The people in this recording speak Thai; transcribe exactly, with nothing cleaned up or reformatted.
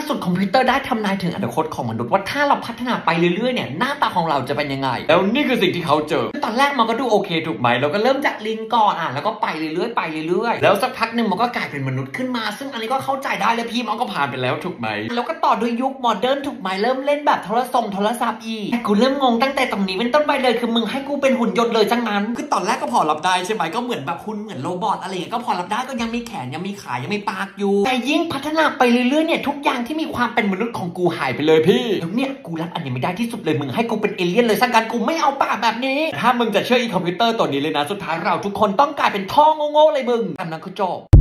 สุดคอมพิวเตอร์ได้ทำนายถึงอนาคตของมนุษย์ว่าถ้าเราพัฒนาไปเรื่อยๆเนี่ยหน้าตาของเราจะเป็นยังไงแล้วนี่คือสิ่งที่เขาเจอตอนแรกมันก็ดูโอเคถูกไหมเราก็เริ่มจากลิงก่อนอ่ะแล้วก็ไปเรื่อยๆไปเรื่อยๆแล้วสักพักหนึ่งมันก็กลายเป็นมนุษย์ขึ้นมาซึ่งอันนี้ก็เข้าใจได้เลยพี่มันก็ผ่านไปแล้วถูกไหมแล้วก็ต่อด้วยยุคโมเดิร์นถูกไหมเริ่มเล่นแบบโทรศัพท์โทรศัพท์อีกกูเริ่มงงตั้งแต่ตรงนี้เป็นต้นไปเลยคือมึงให้กูเป็นหุ่นยนต์เลยจังนั้นคือตอนแรกก็พอรับได้ใช่ไหมก็เหมือนแบบคุณเหมือนโรบอทอะไรอย่างเงี้ยก็พอรับได้ก็ยังมีแขนยังมีขายังมีปากอยู่แต่ยิ่งพัฒนาไปเรื่อยๆเนี่ยทุกอย่างที่มีความเป็นมนุษย์ของกูหายไปเลยพี่แล้วเนี่ยกูรับอันนี้ไม่ได้ที่สุดเลยมึงให้กูเป็นเอเลี่ยนเลยสักการกูไม่เอาปากแบบนี้ถ้ามึงจะเชื่ออีคอมพิวเตอร์ตัวนี้เลยนะสุดท้ายเราทุกคนต้องกลายเป็นท่อโง่ๆเลยมึงอันนั้นคือจบ